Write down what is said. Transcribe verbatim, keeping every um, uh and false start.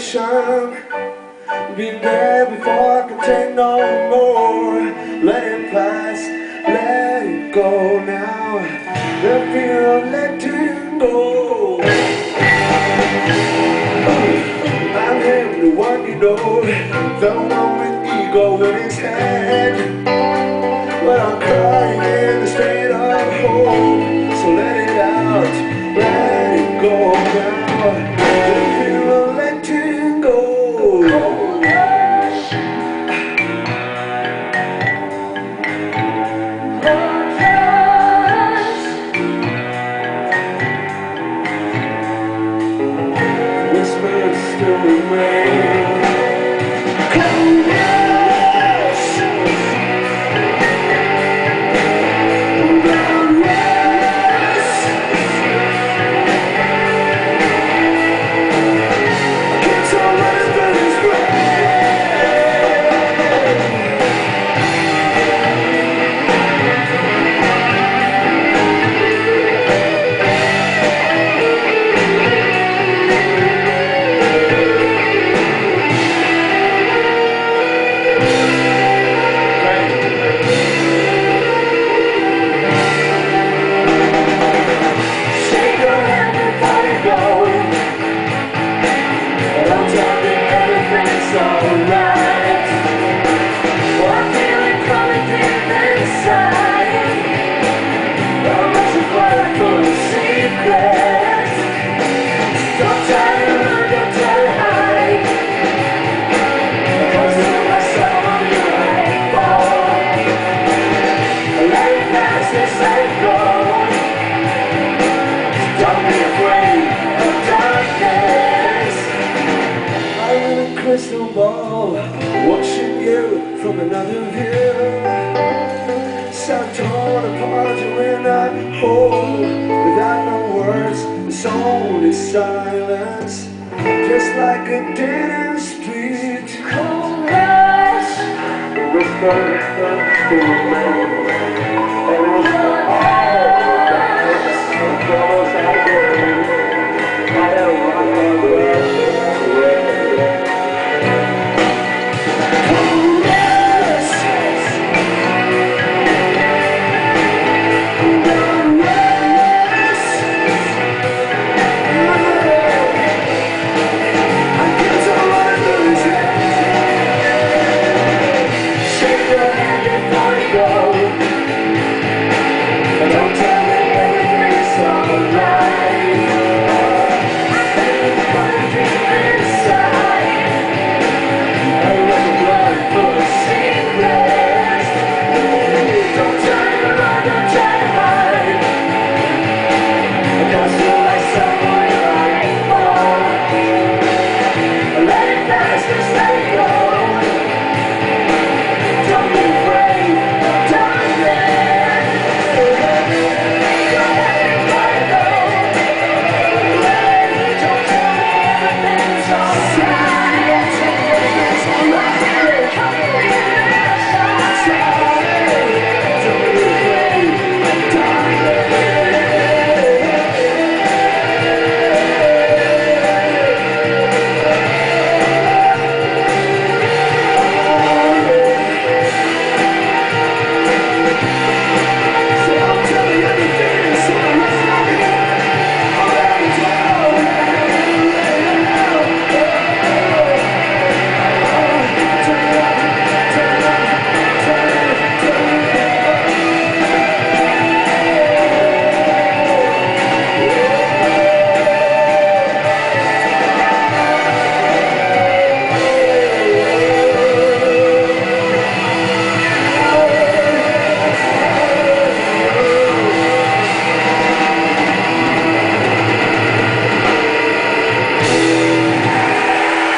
ocean. Been there before, I can take no more. Let it pass, let it go now. The fear of letting go. I'm him, the one you know, the one with ego in his head. But I'm crying in the state of hope. So let it out, let it go now. The fear of letting go. Whispers still remain. Crystal ball, watching you from another view. So torn apart when I hold, without no words, it's only silence. Just like a dead end street. Cold rush. Whisper, whisper,